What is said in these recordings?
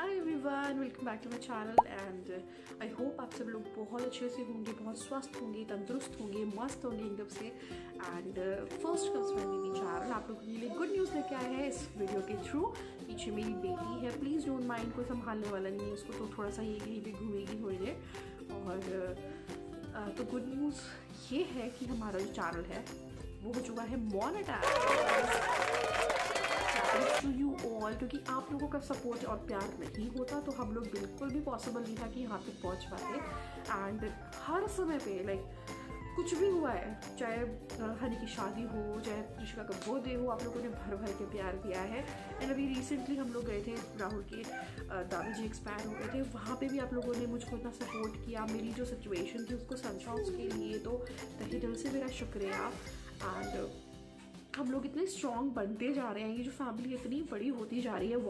Hi everyone, welcome back to my channel and I hope आप सब लोग बहुत अच्छे से होंगे, बहुत स्वस्थ होंगे, तंदुरुस्त होंगे, मस्त होंगे एकदम से। And first comes my baby channel, आप लोगों के लिए गुड न्यूज़ लेके आए हैं इस वीडियो के थ्रू। पीछे मेरी बेटी है, प्लीज़ डोंट माइंड, कोई संभालने वाला नहीं है उसको, तो थोड़ा सा ये कहीं भी घूमेगी थोड़ी देर। और तो गुड न्यूज़ ये है कि हमारा जो चैनल है वो हो चुका है मोनेटाइज टू यू ऑल, क्योंकि आप लोगों का सपोर्ट और प्यार नहीं होता तो हम लोग बिल्कुल भी पॉसिबल नहीं था कि यहाँ तक पहुँच पाते। एंड हर समय पे लाइक कुछ भी हुआ है, चाहे हनी की शादी हो, चाहे त्रिशिका का बर्थडे हो, आप लोगों ने भर भर के प्यार दिया है। एंड अभी रिसेंटली हम लोग गए थे, राहुल के दादाजी एक्सपायर हो गए थे, वहाँ पे भी आप लोगों ने मुझको इतना सपोर्ट किया, मेरी जो सिचुएशन थी उसको समझा, उसके लिए तो तहे दिल से मेरा शुक्रिया। एंड हम लोग इतने स्ट्रॉन्ग बनते जा रहे हैं, ये जो फैमिली इतनी बड़ी होती जा रही है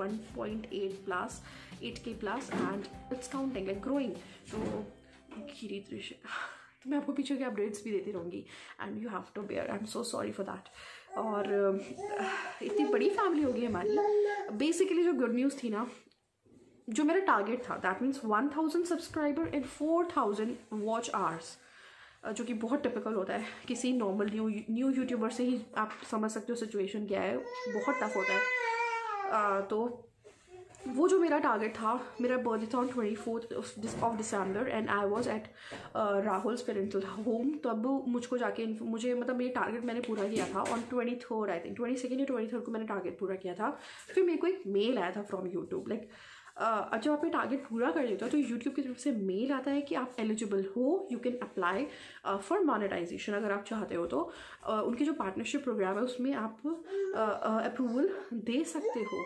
8K plus and it's counting like growing. तो गिरी त्रिशिका, तो मैं आपको पीछे के अपडेट्स भी देती रहूँगी and you have to bear, I am so sorry for that. और इतनी बड़ी फैमिली होगी हमारी। बेसिकली जो गुड न्यूज़ थी ना, जो मेरा टारगेट था, that means 1000 subscriber and 4000 watch hours, जो कि बहुत टिपिकल होता है किसी नॉर्मल न्यू यूट्यूबर से ही आप समझ सकते हो सिचुएशन क्या है, बहुत टफ होता है। तो वो जो मेरा टारगेट था, मेरा बर्थडे था on 24 of December and I was at Rahul's parental home. तब मुझको जाके मुझे मतलब ये टारगेट मैंने पूरा किया था on 23rd, I think 22nd या 23rd को मैंने टारगेट पूरा किया था। फिर मेरे को एक मेल आया था फ्रॉम यूट्यूब, लाइक जब आप ये टारगेट पूरा कर देते हो तो यूट्यूब की तरफ से मेल आता है कि आप एलिजिबल हो, you can apply for monetization अगर आप चाहते हो तो। उनके जो पार्टनरशिप प्रोग्राम है उसमें आप अप्रूवल दे सकते हो।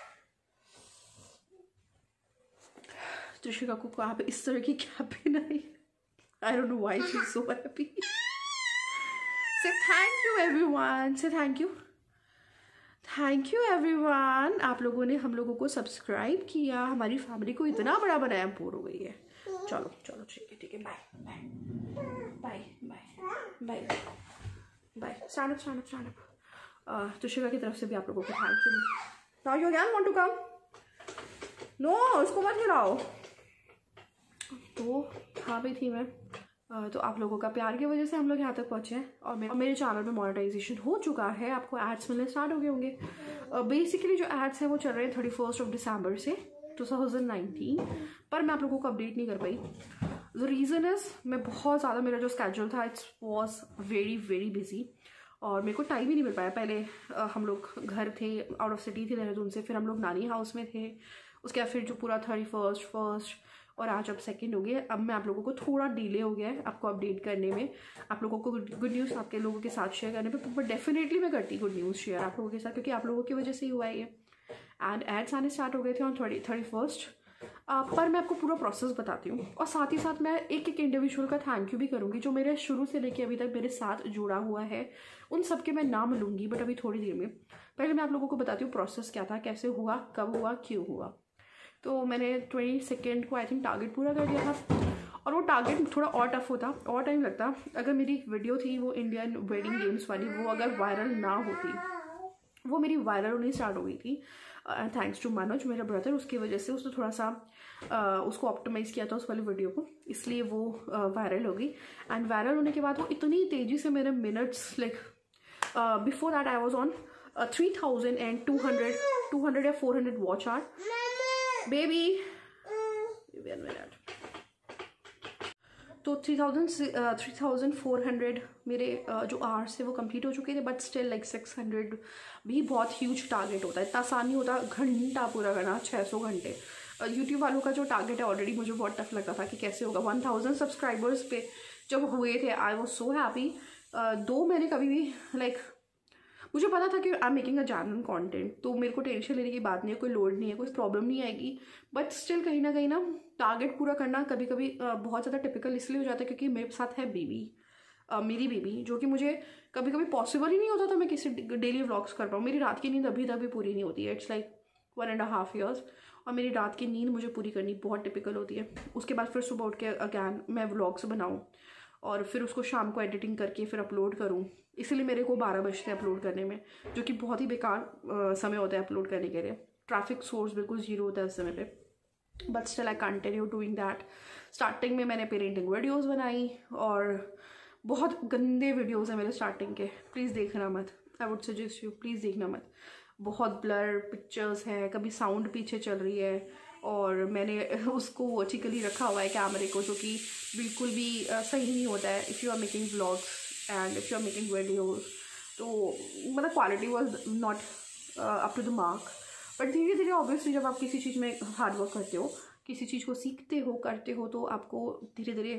त्रिशिका को आप इस तरह की क्या पहनाई, I don't know why she is so happy. से थैंक यू एवरीवन, से थैंक यू एवरीवन, आप लोगों ने हम लोगों को सब्सक्राइब किया, हमारी फैमिली को इतना बड़ा बनाया, बोर हो गई है। चलो चलो ठीक है, bye bye bye bye bye bye, stand up. Trishika की तरफ से भी आप लोगों को thank you. Now you again want to come? No, उसको मत हिलाओ। तो हाँ भाई थी मैं, तो आप लोगों का प्यार की वजह से हम लोग यहाँ तक पहुँचे हैं और मेरे चैनल में मोनेटाइजेशन हो चुका है। आपको एड्स मिलने स्टार्ट हो गए होंगे। बेसिकली जो एड्स हैं वो चल रहे हैं 31 दिसंबर से 2019, पर मैं आप लोगों को अपडेट नहीं कर पाई। द रीज़न इज़ मैं बहुत ज़्यादा, मेरा जो स्केड्यूल था it's was very very busy और मेरे को टाइम ही नहीं मिल पाया। पहले हम लोग घर थे, आउट ऑफ सिटी थे देहरादून से, फिर हम लोग नानी हाउस में थे, उसके बाद फिर जो पूरा 31st, 1st और आज अब 2nd हो गया। अब मैं आप लोगों को थोड़ा डिले हो गया है आपको अपडेट करने में, आप लोगों को गुड न्यूज़ आपके लोगों के साथ शेयर करने पे, बट डेफिनेटली मैं करती गुड न्यूज़ शेयर आप लोगों के साथ, क्योंकि आप लोगों की वजह से ही हुआ है ये। एंड एड्स आने स्टार्ट हो गए थे ऑन 31st। पर मैं आपको पूरा प्रोसेस बताती हूँ और साथ ही साथ मैं एक इंडिविजुअल का थैंक यू भी करूँगी जो मेरे शुरू से लेके अभी तक मेरे साथ जुड़ा हुआ है। उन सब के मैं नाम लूँगी बट अभी थोड़ी देर में। पहले मैं आप लोगों को बताती हूँ प्रोसेस क्या था, कैसे हुआ, कब हुआ, क्यों हुआ। तो मैंने 22nd को आई थिंक टारगेट पूरा कर दिया था और वो टारगेट थोड़ा और टफ होता और टाइम लगता अगर मेरी एक वीडियो थी वो इंडियन वेडिंग गेम्स वाली, वो अगर वायरल ना होती। वो मेरी वायरल होनी स्टार्ट हो गई थी थैंक्स टू मनोज, मेरा ब्रदर, उसकी वजह से उसने थोड़ा सा उसको ऑप्टिमाइज़ किया था उस वाली वीडियो को, इसलिए वो वायरल हो गई। एंड वायरल होने के बाद वो इतनी तेज़ी से मेरे minutes, like before that I was on 3200 या 400 वॉच आवर। बेबी तो 3400 मेरे जो आवर्स थे वो कंप्लीट हो चुके थे, बट स्टिल लाइक 600 भी बहुत ह्यूज टारगेट होता है। इतना आसान नहीं होता घंटा पूरा करना, 600 घंटे। यूट्यूब वालों का जो टारगेट है ऑलरेडी मुझे बहुत टफ लगता था कि कैसे होगा। 1000 सब्सक्राइबर्स पे जब हुए थे आई वॉज सो हैप्पी। दो मैंने कभी भी लाइक मुझे पता था कि I am making a genuine content, तो मेरे को टेंशन लेने की बात नहीं है, कोई लोड नहीं है, कोई प्रॉब्लम नहीं आएगी। बट स्टिल कहीं ना टारगेट पूरा करना कभी कभी बहुत ज़्यादा टिपिकल इसलिए हो जाता है क्योंकि मेरे साथ है बेबी, मेरी बेबी, जो कि मुझे कभी कभी पॉसिबल ही नहीं होता था मैं किसी डेली व्लॉग्स कर पाऊँ। मेरी रात की नींद अभी तक भी पूरी नहीं होती है, इट्स लाइक 1.5 years, और मेरी रात की नींद मुझे पूरी करनी बहुत टिपिकल होती है। उसके बाद फिर सुबह उठ के अगैन मैं व्लॉग्स बनाऊँ और फिर उसको शाम को एडिटिंग करके फिर अपलोड करूँ, इसलिए मेरे को 12 बजते हैं अपलोड करने में, जो कि बहुत ही बेकार समय होता है अपलोड करने के लिए। ट्रैफिक सोर्स बिल्कुल जीरो होता है उस समय पे। But still I continue doing that. Starting में मैंने पेरेंटिंग वीडियोज़ बनाई और बहुत गंदे वीडियोज़ हैं मेरे स्टार्टिंग के, प्लीज़ देखना मत, I would suggest you please देखना मत। बहुत ब्लर पिक्चर्स हैं, कभी साउंड पीछे चल रही है, और मैंने उसको वर्टिकली रखा हुआ है कैमरे को, जो कि बिल्कुल भी सही नहीं होता है if you are making vlogs and if you are making videos. तो मतलब quality was not up to the mark. But धीरे धीरे ऑब्वियसली जब आप किसी चीज़ में हार्ड वर्क करते हो, किसी चीज़ को सीखते हो, करते हो, तो आपको धीरे धीरे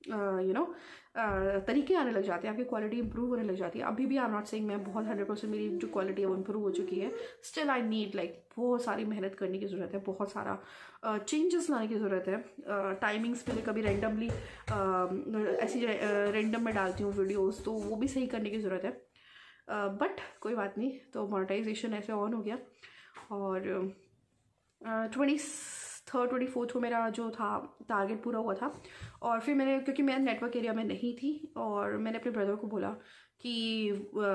तरीके आने लग जाते हैं, आपकी क्वालिटी इंप्रूव होने लग जाती है। अभी भी आई एम नॉट सेइंग मैं बहुत 100% मेरी जो क्वालिटी है वो इंप्रूव हो चुकी है। स्टिल आई नीड लाइक बहुत सारी मेहनत करने की ज़रूरत है, बहुत सारा चेंजेस लाने की ज़रूरत है। टाइमिंग्स पे कभी रैंडमली ऐसी रैंडम में डालती हूँ वीडियोज़, तो वो भी सही करने की ज़रूरत है। बट कोई बात नहीं, तो मोनेटाइजेशन ऐसे ऑन हो गया और 23rd 24th को मेरा जो था टारगेट पूरा हुआ था। और फिर मैंने, क्योंकि मैं नेटवर्क एरिया में नहीं थी, और मैंने अपने ब्रदर को बोला कि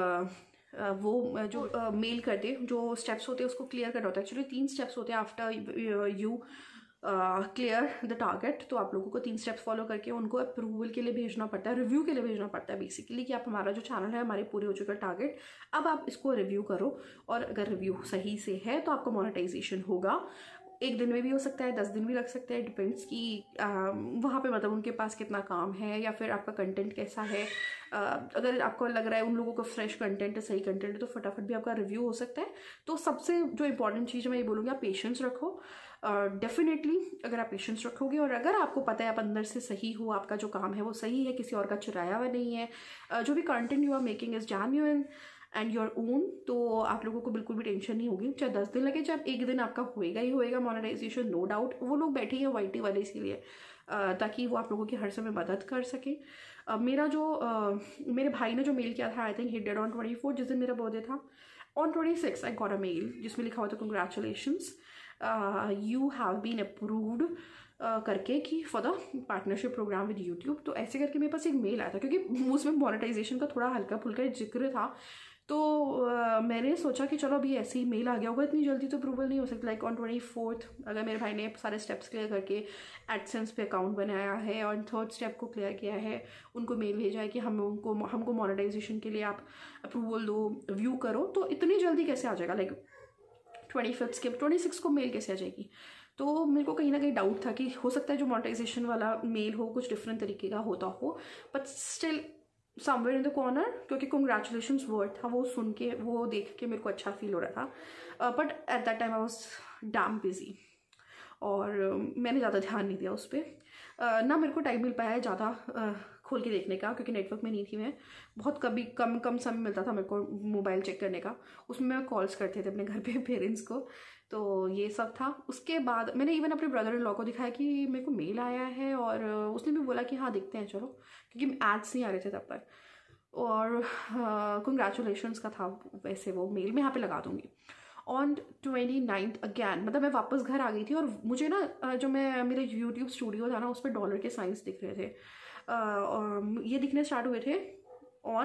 वो जो मेल करते जो स्टेप्स होते हैं उसको क्लियर करना होता है। एक्चुअली 3 स्टेप्स होते हैं after you clear the target. तो आप लोगों को 3 स्टेप्स फॉलो करके उनको अप्रूवल के लिए भेजना पड़ता है, रिव्यू के लिए भेजना पड़ता है बेसिकली, कि आप हमारा जो चैनल है, हमारे पूरे हो चुका टारगेट, अब आप इसको रिव्यू करो, और अगर रिव्यू सही से है तो आपका मोनेटाइजेशन होगा। 1 दिन में भी हो सकता है, 10 दिन भी लग सकता है, डिपेंड्स कि वहाँ पे मतलब उनके पास कितना काम है या फिर आपका कंटेंट कैसा है। अगर आपको लग रहा है उन लोगों का फ्रेश कंटेंट है, सही कंटेंट है, तो फटाफट भी आपका रिव्यू हो सकता है। तो सबसे जो इंपॉर्टेंट चीज़ मैं ये बोलूँगी, आप पेशेंस रखो। डेफिनेटली अगर आप पेशेंस रखोगे, और अगर आपको पता है आप अंदर से सही हो, आपका जो काम है वो सही है, किसी और का चुराया हुआ नहीं है, जो भी content you are making is genuine and your own, तो आप लोगों को बिल्कुल भी टेंशन नहीं होगी। चाहे 10 दिन लगे, चाहे 1 दिन, आपका होएगा ही होएगा मोनेटाइजेशन, नो डाउट। वो लोग बैठे हैं वाईटी वाले इसीलिए, ताकि वो आप लोगों की हर समय मदद कर सके। मेरा जो मेरे भाई ने जो मेल किया था, I think he did on 24 जिस दिन मेरा बर्थडे था। On 26 I got a mail जिसमें लिखा हुआ था congratulations, you have been approved करके कि for the partnership programme with YouTube. तो ऐसे करके मेरे पास एक मेल आया था, क्योंकि उसमें मोनेटाइजेशन का थोड़ा हल्का फुल्का जिक्र था। तो मैंने सोचा कि चलो अभी ऐसे ही मेल आ गया होगा, इतनी जल्दी तो अप्रूवल नहीं हो सकता। लाइक ऑन 24 अगर मेरे भाई ने सारे स्टेप्स क्लियर करके एडसेंस पे अकाउंट बनाया है और 3rd स्टेप को क्लियर किया है, उनको मेल भेजा है कि हमको मोनेटाइजेशन के लिए आप अप्रूवल दो, व्यू करो, तो इतनी जल्दी कैसे आ जाएगा? लाइक 25 के 26 को मेल कैसे आ जाएगी? तो मेरे को कहीं ना कहीं डाउट था कि हो सकता है जो मोनेटाइजेशन वाला मेल हो कुछ डिफरेंट तरीके का होता हो, but still somewhere in the corner, क्योंकि कंग्रेचुलेशंस वर्ड था, वो सुन के, वो देख के मेरे को अच्छा फील हो रहा था। But at that time I was damn busy, और मैंने ज़्यादा ध्यान नहीं दिया उस पर। ना मेरे को टाइम मिल पाया है ज़्यादा खोल के देखने का, क्योंकि नेटवर्क में नहीं थी मैं। बहुत कभी कम समय मिलता था मेरे को मोबाइल चेक करने का, उसमें मैं कॉल्स करते थे अपने घर पे पेरेंट्स को। तो ये सब था। उसके बाद मैंने इवन अपने ब्रदर इन लॉ को दिखाया कि मेरे को मेल आया है, और उसने भी बोला कि हाँ देखते हैं चलो, क्योंकि एड्स नहीं आ रहे थे तब तक। और कंग्रेचुलेशंस का था वैसे वो मेल, मैं यहाँ पे लगा दूँगी। ऑन 29 अगैन, मतलब मैं वापस घर आ गई थी, और मुझे ना जो मेरे यूट्यूब स्टूडियो था ना, उस पर डॉलर के साइंस दिख रहे थे, और ये दिखने स्टार्ट हुए थे ऑन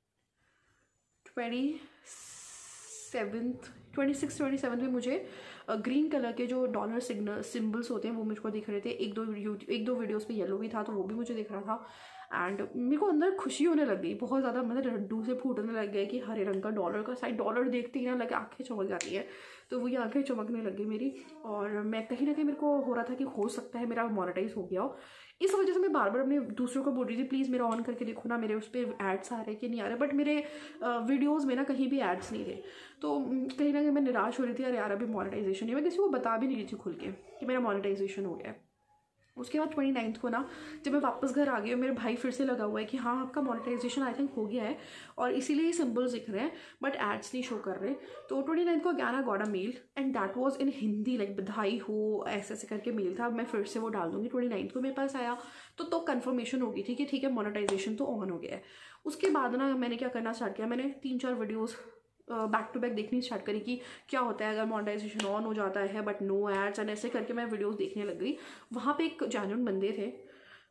26-27 में। मुझे ग्रीन कलर के जो डॉलर सिंबल्स होते हैं वो मुझको दिख रहे थे। एक दो वीडियोस पे येलो भी था, तो वो भी मुझे दिख रहा था। एंड मेरे को अंदर खुशी होने लग गई बहुत ज़्यादा, मतलब लड्डू से फूटने लग गए कि हरे रंग का डॉलर का साइड, डॉलर देखते ही ना लगे आंखें चमक जाती है, तो वही आंखें चमकने लग गई मेरी। और मैं कहीं ना कहीं मेरे को हो रहा था कि हो सकता है मेरा मोनेटाइज हो गया हो। इस वजह से मैं बार बार अपने दूसरों को बोल रही थी प्लीज़ मेरा ऑन करके देखो ना, मेरे उस पर एड्स आ रहे कि नहीं आ रहे। बट मेरे वीडियोज़ में ना कहीं भी एड्स नहीं थे, तो कहीं ना कहीं मैं निराश हो रही थी, अरे यार अभी मोनेटाइजेशन नहीं, मैं किसी को बता भी नहीं रही थी खुल के कि मेरा मोनेटाइजेशन हो गया है। उसके बाद 29 को ना जब मैं वापस घर आ गई, और मेरे भाई फिर से लगा हुआ है कि हाँ आपका मोनेटाइजेशन आई थिंक हो गया है, और इसीलिए ये सिंबल्स दिख रहे हैं बट एड्स नहीं शो कर रहे। तो 29 को again I got a mail, and that was in Hindi, like बधाई हो ऐसे ऐसे करके मेल था। मैं फिर से वो डाल दूंगी। 29 को मेरे पास आया, तो कंफर्मेशन हो गई थी कि ठीक है मोनेटाइजेशन तो ऑन हो गया है। उसके बाद ना मैंने क्या करना स्टार्ट किया, मैंने 3-4 वीडियोज़ बैक टू बैक देखनी स्टार्ट करी कि क्या होता है अगर मोनेटाइजेशन ऑन हो जाता है बट नो एड्स, एंड ऐसे करके मैं वीडियोस देखने लग गई। वहाँ पे एक जेन्युइन बंदे थे,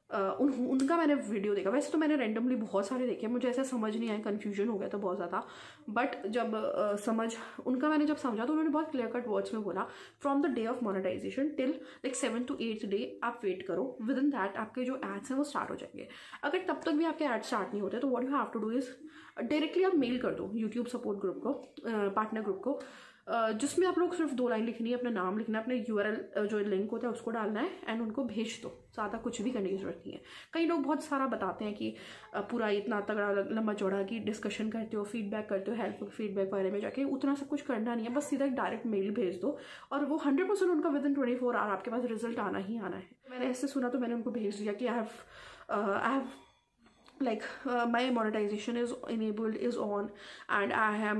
उनका मैंने वीडियो देखा। वैसे तो मैंने रैंडमली बहुत सारे देखे, मुझे ऐसा समझ नहीं आया, कन्फ्यूजन हो गया था बहुत ज़्यादा। बट जब उनका मैंने जब समझा तो उन्होंने बहुत क्लियर कट वर्ड्स में बोला, from the day of monetization till like 7th to 8th day आप वेट करो, विद इन दैट आपके जो एड्स हैं वो स्टार्ट हो जाएंगे। अगर तब तक भी आपके एड स्टार्ट नहीं होते तो what you have to do is directly आप मेल कर दो यूट्यूब सपोर्ट ग्रुप को, पार्टनर ग्रुप को, जिसमें आप लोग सिर्फ 2 लाइन लिखनी है, अपना नाम लिखना है, अपने URL जो लिंक होता है उसको डालना है एंड उनको भेज दो। ज़्यादा कुछ भी करने की जरूरत नहीं है। कई लोग बहुत सारा बताते हैं कि पूरा इतना तगड़ा लंबा चौड़ा कि डिस्कशन करते हो, फीडबैक करते हो, हेल्प फीडबैक बारे में जाके, उतना सब कुछ करना नहीं है। बस सीधा एक डायरेक्ट मेल भेज दो और वो 100% उनका विद इन 24 आवर आपके पास रिजल्ट आना ही आना है। मैंने ऐसे सुना तो मैंने उनको भेज दिया कि I have like my monetization is enabled, is on, and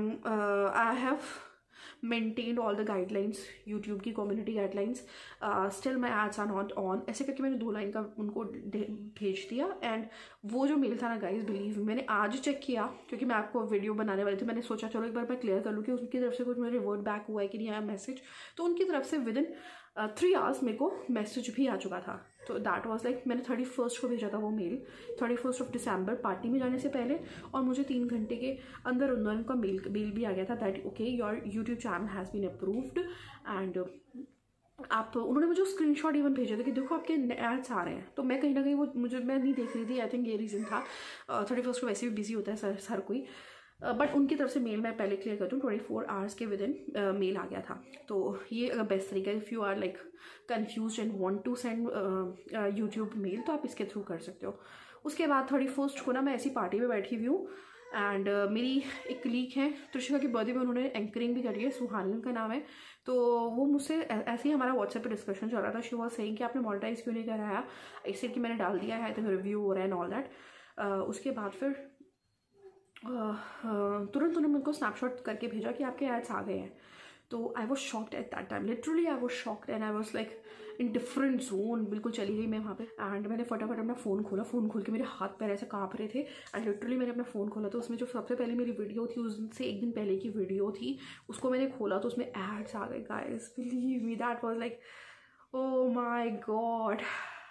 I have maintained all the guidelines, YouTube की community guidelines, still my ads are not on, ऐसे करके मैंने 2 लाइन का उनको भेज दिया। एंड वो जो मेल था ना गाइज, बिलीव मैंने आज चेक किया क्योंकि मैं आपको वीडियो बनाने वाली थी। मैंने सोचा चलो एक बार मैं क्लियर कर लूँ कि उनकी तरफ से कुछ मेरे रिवर्ट बैक हुआ है कि नहीं आया मैसेज। तो उनकी तरफ से विद इन 3 आवर्स मेरे को मैसेज भी आ चुका था। तो दैट वाज लाइक मैंने 31st को भेजा था वो mail, 31st of December party में जाने से पहले, और मुझे 3 घंटे के अंदर उनका मेल भी आ गया था that okay your YouTube channel has been approved. And उन्होंने मुझे स्क्रीनशॉट इवन भेजा था कि देखो आपके एड्स आ रहे हैं। तो मैं कहीं ना कहीं वो मैं नहीं देख रही थी, आई थिंक ये रीज़न था। 31st को वैसे भी बिजी होता है हर कोई, बट उनकी तरफ से मेल मैं पहले क्लियर कर दूँ, 24 आवर्स के विद इन मेल आ गया था। तो ये अगर बेस्ट तरीका है, if you are like confused and want to send YouTube mail तो आप इसके थ्रू कर सकते हो। उसके बाद 31st को ना मैं ऐसी पार्टी में बैठी हुई हूँ एंड मेरी एक कलीग है, त्रिशिका की बर्थडे में उन्होंने एंकरिंग भी करी है, सुहानी उनका नाम है। तो वो मुझसे ऐसे ही हमारा व्हाट्सएप पे डिस्कशन चल रहा था। शी वाज सेइंग कि आपने मोनेटाइज क्यों नहीं कराया, इसलिए कि मैंने डाल दिया है, आई थिंक रिव्यू हो रहा है एंड ऑल दैट। उसके बाद फिर तुरंत उन्होंने मुझको स्नैपशॉट करके भेजा कि आपके एड्स आ गए हैं। तो I was shocked at that time, literally I was shocked and I was like in different zone. बिल्कुल चली गई मैं वहाँ पे एंड मैंने फटाफट अपना फ़ोन खोला। फ़ोन खोल के मेरे हाथ पैर ऐसे काँप रहे थे एंड लिटरली मैंने अपना फ़ोन खोला तो उसमें जो सबसे पहले मेरी वीडियो थी, उससे एक दिन पहले की वीडियो थी, उसको मैंने खोला तो उसमें एड्स आ गए। Guys believe me, that was like oh my God.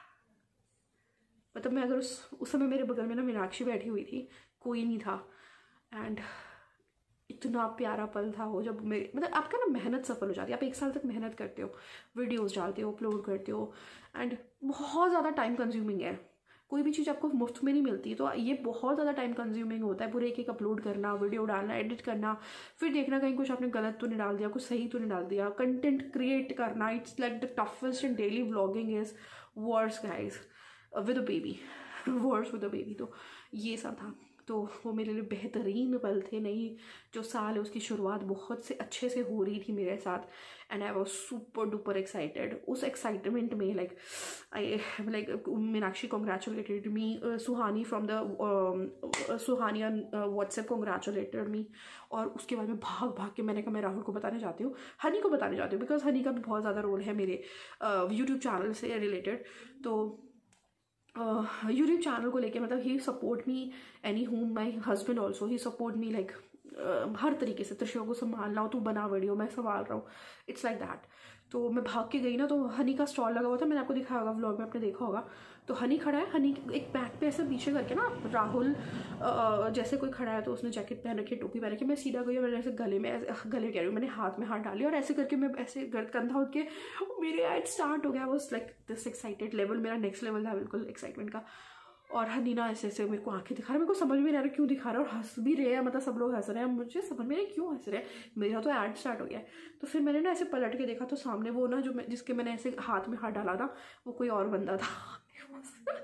मतलब मैं अगर उस समय मेरे बगल में ना मीनाक्षी बैठी हुई थी, कोई नहीं था एंड इतना प्यारा पल था वो जब मेरे मतलब आपका ना मेहनत सफल हो जाती है। आप 1 साल तक मेहनत करते हो, वीडियोस डालते हो, अपलोड करते हो एंड बहुत ज़्यादा टाइम कंज्यूमिंग है। कोई भी चीज़ आपको मुफ्त में नहीं मिलती, तो ये बहुत ज़्यादा टाइम कंज्यूमिंग होता है। पूरे एक अपलोड करना, वीडियो डालना, एडिट करना, फिर देखना कहीं कुछ आपने गलत तो नहीं डाल दिया, कुछ सही तो नहीं डाल दिया, कंटेंट क्रिएट करना। It's like the toughest and daily vlogging is worse guys with a baby, worse with a baby. तो ये सब था, तो वो मेरे लिए बेहतरीन पल थे। नई जो साल है उसकी शुरुआत बहुत से अच्छे से हो रही थी मेरे साथ and I was super duper excited. उस एक्साइटमेंट में like Meenakshi congratulated me, Suhani from the Suhani WhatsApp congratulated me. और उसके बाद में भाग भाग के मैंने कहा मैं राहुल को बताने जाती हूँ, हनी को बताने जाती हूँ, बिकॉज हनी का भी बहुत ज़्यादा रोल है मेरे यूट्यूब चैनल से रिलेटेड। तो यूट्यूब चैनल को लेके मतलब ही support me any home, my husband also he support me like हर तरीके से। त्रिशा को संभालना हो, तू बना वीडियो, मैं संभाल रहा हूँ, इट्स लाइक दैट। तो मैं भाग के गई ना, तो हनी का स्टॉल लगा हुआ था, मैंने आपको दिखाया होगा व्लॉग में, आपने देखा होगा। तो हनी खड़ा है, हनी एक बैक पे ऐसे पीछे करके ना राहुल जैसे कोई खड़ा है तो उसने जैकेट पहन रखी, टोपी पहन रखी। मैं सीधा गई और मैंने ऐसे गले कह रही हूँ, मैंने हाथ में हाथ डाली और ऐसे करके मैं ऐसे कंधा उठ के मेरे एड स्टार्ट हो गया। Was like this excited level, मेरा नेक्स्ट लेवल था बिल्कुल एक्साइटमेंट का। और हनी ना ऐसे ऐसे मेरे को आंखें दिखा रहा है, मेरे को समझ में नहीं आ रहा क्यों दिखा रहा है, और हंस भी रहे हैं, मतलब सब लोग हंस रहे हैं, मुझे समझ में नहीं क्यों हंस रहे हैं, मेरा तो ऐड स्टार्ट हो गया है। तो फिर मैंने ना ऐसे पलट के देखा तो सामने वो ना जिसके मैंने ऐसे हाथ में हाथ डाला था वो कोई और बंदा था।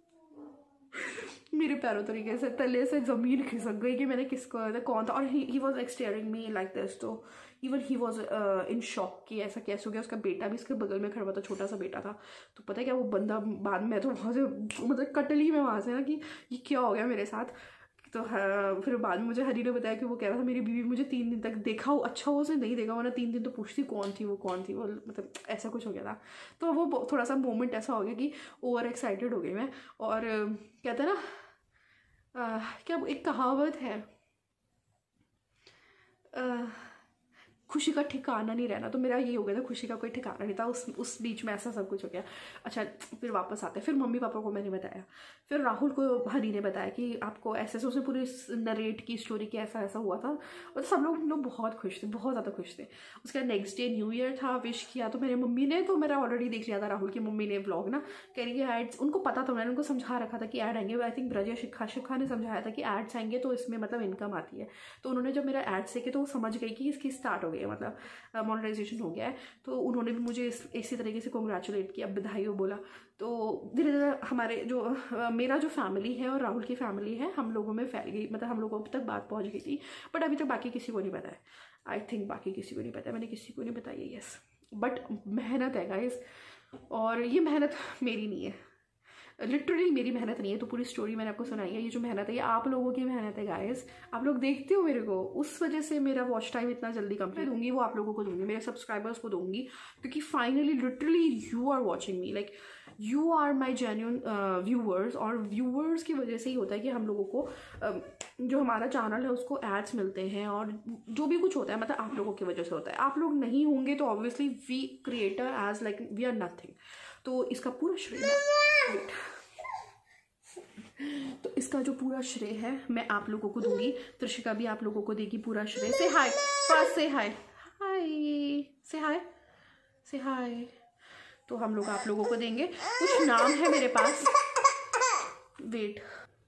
मेरे पैरों तरीके से तले से ज़मीन खिसक गई कि मैंने किसको कौन था। और he was like staring me like this. तो even he was in shock कि ऐसा कैसे हो गया। उसका बेटा भी इसके बगल में खड़ा हुआ था, छोटा सा बेटा था। तो पता है क्या, वो बंदा बाद में तो वहाँ से मतलब कटली में वहाँ से ना कि ये क्या हो गया मेरे साथ। तो फिर बाद में मुझे हरी ने बताया कि वो कह रहा था मेरी बीवी मुझे 3 दिन तक देखा हो, अच्छा हो उसे नहीं देखा, वरना 3 दिन तो पूछती कौन थी वो मतलब ऐसा कुछ हो गया था। तो वो थोड़ा सा मोमेंट ऐसा हो गया कि ओवर एक्साइटेड हो गई मैं। और कहते हैं ना क्या एक कहावत है, खुशी का ठिकाना नहीं रहना। तो मेरा ये हो गया था, खुशी का कोई ठिकाना नहीं था। उस बीच में ऐसा सब कुछ हो गया। अच्छा, फिर वापस आते हैं, फिर मम्मी पापा को मैंने बताया, फिर राहुल को हनी ने बताया कि आपको ऐसे से, उसने पूरी नरेट की स्टोरी की ऐसा ऐसा हुआ था। और सब लोग बहुत खुश थे, बहुत ज़्यादा खुश थे। उसका नेक्स्ट डे न्यू ईयर था, विश किया। तो मेरे मम्मी ने, तो मेरा ऑलरेडी देख लिया था राहुल की मम्मी ने व्लॉग ना, कह रही है एड्स, उनको पता था, मैंने उनको समझा रखा था कि ऐड आएंगे। आई थिंक ब्रज या शिखा ने समझाया था कि एड्स आएंगे तो इसमें मतलब इनकम आती है। तो उन्होंने जब मेरा एड्स देखे तो वो समझ गई कि इसकी स्टार्ट हो गई है, मतलब मोनेटाइजेशन हो गया है। तो उन्होंने भी मुझे इसी तरीके से कॉन्ग्रेचुलेट किया, बधाई हो बोला। तो धीरे धीरे हमारे जो मेरा जो फैमिली है और राहुल की फैमिली है, हम लोगों में फैल गई, मतलब हम लोगों तक बात पहुंच गई थी। बट अभी तक बाकी किसी को नहीं पता है। आई थिंक बाकी किसी को नहीं पता है, मैंने किसी को नहीं बताई है। यस, बट मेहनत है गाइस, और ये मेहनत मेरी नहीं है, लिटरली मेरी मेहनत नहीं है। तो पूरी स्टोरी मैंने आपको सुनाई है। ये जो मेहनत है ये आप लोगों की मेहनत है गाइस। आप लोग देखते हो मेरे को, उस वजह से मेरा वॉच टाइम इतना जल्दी कंप्लीट दूंगी, वो आप लोगों को दूंगी, मेरे सब्सक्राइबर्स को दूंगी, क्योंकि finally literally you are watching me, like you are my genuine viewers. और व्यूअर्स की वजह से ही होता है कि हम लोगों को जो हमारा चैनल है उसको एड्स मिलते हैं, और जो भी कुछ होता है मतलब आप लोगों की वजह से होता है। आप लोग नहीं होंगे तो obviously we creator as like we are nothing. तो इसका पूरा श्रेय तो इसका जो पूरा श्रेय है मैं आप लोगों को दूंगी। त्रिशिका भी आप लोगों को देगी पूरा श्रेय। से हाय, फर्स्ट से हाय, हाय, से हाय, से हाय। तो हम लोग आप लोगों को देंगे। कुछ नाम है मेरे पास, वेट।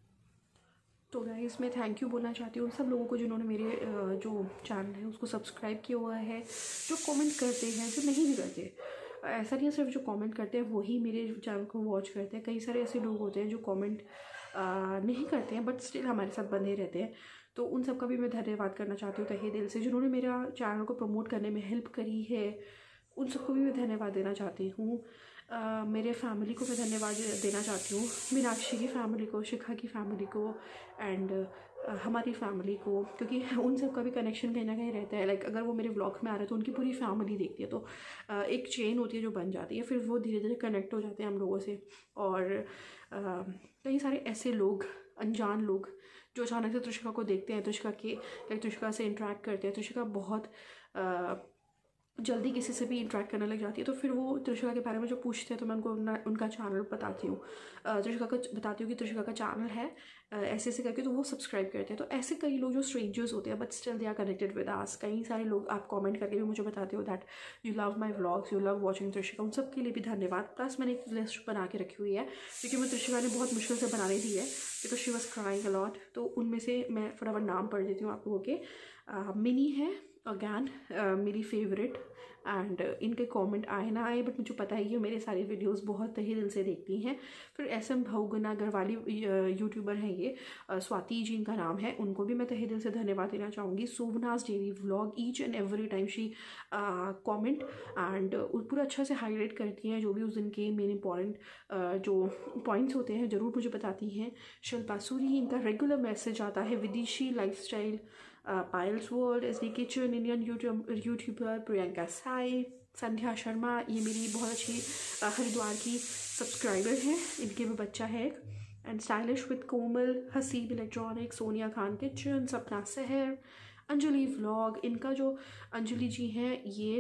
तो गाइस मैं थैंक यू बोलना चाहती हूँ सब लोगों को जिन्होंने मेरे जो चैनल है उसको सब्सक्राइब किया हुआ है, जो कमेंट करते हैं, जो नहीं भी करते। ऐसा नहीं है सिर्फ जो कमेंट करते हैं वही मेरे चैनल को वॉच करते हैं। कई सारे ऐसे लोग होते हैं जो कमेंट नहीं करते हैं बट स्टिल हमारे साथ बने रहते हैं। तो उन सब का भी मैं धन्यवाद करना चाहती हूँ तहे दिल से, जिन्होंने मेरा चैनल को प्रमोट करने में हेल्प करी है। उन सबको भी मैं धन्यवाद देना चाहती हूँ। मेरे फैमिली को मैं धन्यवाद देना चाहती हूँ, मीनाक्षी की फ़ैमिली को, शिखा की फ़ैमिली को, एंड हमारी फैमिली को, क्योंकि उन सब का भी कनेक्शन कहीं ना कहीं रहता है। लाइक अगर वो मेरे व्लॉग में आ रहे हैं तो उनकी पूरी फैमिली देखती है, तो एक चेन होती है जो बन जाती है, फिर वो धीरे धीरे कनेक्ट हो जाते हैं हम लोगों से। और कई सारे ऐसे लोग, अनजान लोग, जो अचानक से त्रिशिका को देखते हैं, त्रिशिका से इंटरेक्ट करते हैं। त्रिशिका बहुत जल्दी किसी से भी इंटरेक्ट करने लग जाती है, तो फिर वो त्रिशिका के बारे में जो पूछते हैं तो मैं उनको उनका चैनल बताती हूँ, त्रिशिका का बताती हूँ कि त्रिशिका का चैनल है ऐसे ऐसे करके, तो वो सब्सक्राइब करते हैं। तो ऐसे कई लोग जो स्ट्रेंजर्स होते हैं but still they are connected with us. कई सारे लोग आप कमेंट करके भी मुझे बताते हो that you love my vlogs, you love watching Trishika. उन सब के लिए भी धन्यवाद। प्लस मैंने एक लिस्ट बना के रखी हुई है क्योंकि मैं त्रिशिका ने बहुत मुश्किल से बनाने दी है, because she was crying a lot. तो उनमें से मैं फटाफट नाम पढ़ देती हूँ आप लोगों के। मिनी है अगैन मेरी फेवरेट, एंड इनके कमेंट आए ना आए बट मुझे पता है कि मेरे सारे वीडियोस बहुत तहे दिल से देखती हैं। फिर SM भावगुना गढ़वाली यूट्यूबर हैं ये, स्वाति जी इनका नाम है, उनको भी मैं तहे दिल से धन्यवाद देना चाहूँगी। Sovnaz daily vlog, each and every time she comment and पूरा अच्छा से हाईलाइट करती हैं जो भी उस दिन के मेन इंपॉर्टेंट जो पॉइंट्स होते हैं ज़रूर मुझे बताती हैं। शिल्पा सूरी, इनका रेगुलर मैसेज आता है। Vidishi lifestyle, Payal's world, SD kitchen, Indian YouTuber Priyanka Sai, Sandhya Sharma, ये मेरी बहुत अच्छी हरिद्वार की सब्सक्राइबर हैं, इनके भी बच्चा है। And stylish with Komal, Haseeb electronic, Sonia Khan kitchen, Sapna Sahar, Anjali vlog. इनका जो अंजलि जी हैं ये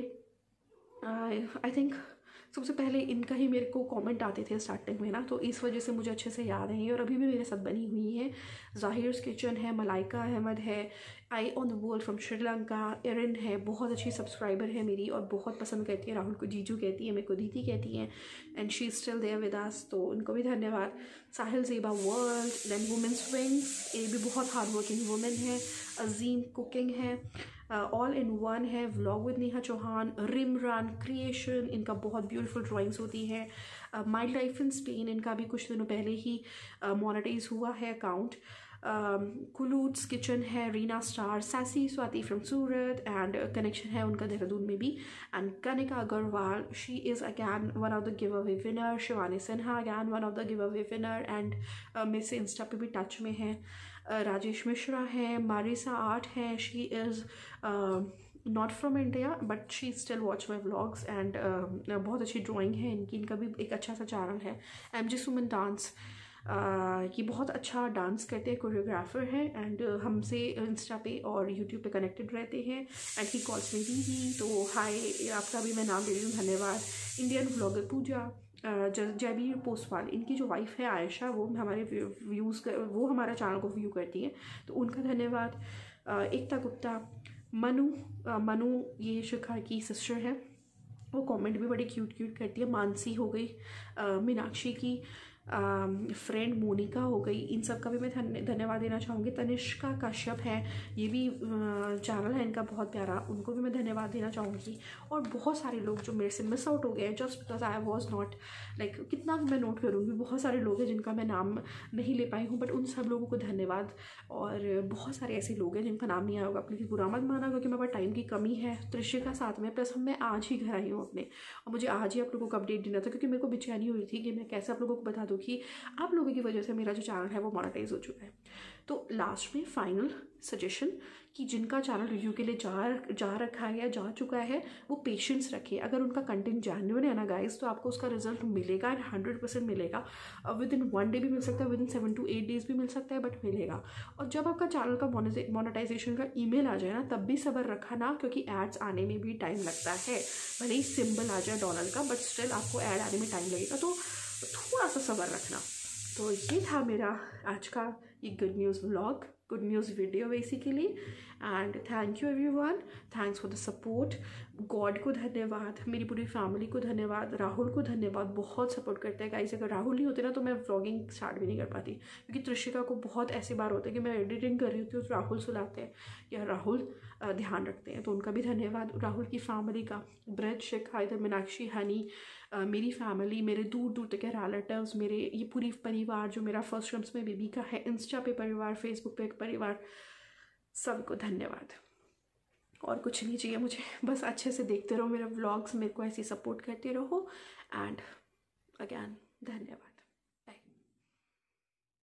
आई थिंक सबसे पहले इनका ही मेरे को कमेंट आते थे स्टार्टिंग में ना, तो इस वजह से मुझे अच्छे से याद है और अभी भी मेरे साथ बनी हुई है। जाहिर्स किचन है, मलाइका अहमद है, eye on the world from Sri Lanka, Erin है, बहुत अच्छी सब्सक्राइबर है मेरी और बहुत पसंद करती है। राहुल को जीजू कहती है, मेरे को दीदी कहती हैं, and she is still there with us, तो उनको भी धन्यवाद। Sahil Zeba world, then women's wings, ये भी बहुत हार्ड वर्किंग वुमेन है। अजीम कुकिंग है, ऑल इन वन है, vlog with Neha Chauhan, Rimran creation, इनका बहुत ब्यूटीफुल ड्राइंग्स होती है। माई लाइफ इन स्पेन, इनका भी कुछ दिनों पहले ही मोनेटाइज हुआ है अकाउंट। कुलूट्स किचन है, Reena star, sassy Swati from Surat, and connection है उनका देहरादून में भी। And Kanika Agarwal, she is again one of the give away winner. Shivani Sinha again one of the give away winner, and मेरे से इंस्टा पे भी टच में है। राजेश मिश्रा है, मारिसा आर्ट है, she is not from India but she still watch my vlogs, and बहुत अच्छी ड्राइंग है इनकी, इनका भी एक अच्छा सा चैनल है। MG सुमन डांस, ये बहुत अच्छा डांस करते हैं, कोरियोग्राफर हैं एंड हमसे इंस्टा पे और यूट्यूब पे कनेक्टेड रहते हैं एंड ही कॉल्स मी दीदी। तो हाय, आपका भी मैं नाम दे रही हूँ, धन्यवाद। इंडियन व्लॉगर पूजा, जयवीर पोस्टवाल, इनकी जो वाइफ है आयशा, वो हमारे वो हमारा चैनल को व्यू करती है, तो उनका धन्यवाद। एकता गुप्ता, मनु ये शिखा की सिस्टर है, वो कमेंट भी बड़ी क्यूट करती है। मानसी हो गई, मीनाक्षी की फ्रेंड मोनिका हो गई, इन सब का भी मैं धन्यवाद देना चाहूँगी। तनिष्का कश्यप है, ये भी चैनल है इनका बहुत प्यारा, उनको भी मैं धन्यवाद देना चाहूँगी। और बहुत सारे लोग जो मेरे से मिस आउट हो गए हैं just because I was not like, कितना मैं नोट करूँगी, बहुत सारे लोग हैं जिनका मैं नाम नहीं ले पाई हूँ, बट उन सब लोगों को धन्यवाद। और बहुत सारे ऐसे लोग हैं जिनका नाम नहीं आया होगा, प्लीज़ बुरा मत माना, क्योंकि मेरे पास टाइम की कमी है। त्रिशिका साथ में, प्लस मैं आज ही घर आई हूँ अपने, और मुझे आज ही आप लोगों को अपडेट देना था, क्योंकि मेरे को बेचैनी हुई थी कि मैं कैसे आप लोगों को बता दूँ कि आप लोगों की वजह से मेरा जो चैनल है वो मोनेटाइज हो चुका है। तो लास्ट में फाइनल सजेशन कि जिनका चैनल रिव्यू के लिए जा रखा है या जा चुका है, वो पेशेंस रखें। अगर उनका कंटेंट जेन्युइन है ना गाइस, तो आपको उसका रिजल्ट मिलेगा एंड 100% मिलेगा। विद इन 1 डे भी मिल सकता है, विद इन 7 to 8 days भी मिल सकता है, बट मिलेगा। और जब आपका चैनल का मोनेटाइजेशन का ईमेल आ जाए ना, तब भी सब्र रखा ना, क्योंकि एड्स आने में भी टाइम लगता है। भले ही सिंबल आ जाए डॉलर का, बट स्टिल आपको ऐड आने में टाइम लगेगा, तो थोड़ा सा सब्र रखना। तो ये था मेरा आज का ये good news vlog, good news video basically. And thank you everyone, thanks for the support. God को धन्यवाद, मेरी पूरी फैमिली को धन्यवाद, राहुल को धन्यवाद, बहुत सपोर्ट करते हैं गाइस। अगर राहुल नहीं होते ना तो मैं व्लॉगिंग स्टार्ट भी नहीं कर पाती, क्योंकि त्रिशिका को बहुत ऐसे बार होते हैं कि मैं एडिटिंग कर रही होती हूँ तो राहुल सुलाते हैं या राहुल ध्यान रखते हैं, तो उनका भी धन्यवाद। राहुल की फैमिली का, ब्रज, शिखा, इधर मीनाक्षी, हनी, मेरी फैमिली, मेरे दूर दूर तक के रिलेटिव्स, मेरे ये पूरी परिवार जो मेरा फर्स्ट रम्स में बेबी का है, इंस्टा पे परिवार, फेसबुक पे एक परिवार, सबको धन्यवाद। और कुछ नहीं चाहिए मुझे, बस अच्छे से देखते रहो मेरे व्लॉग्स, मेरे को ऐसे सपोर्ट करते रहो। एंड अगेन धन्यवाद।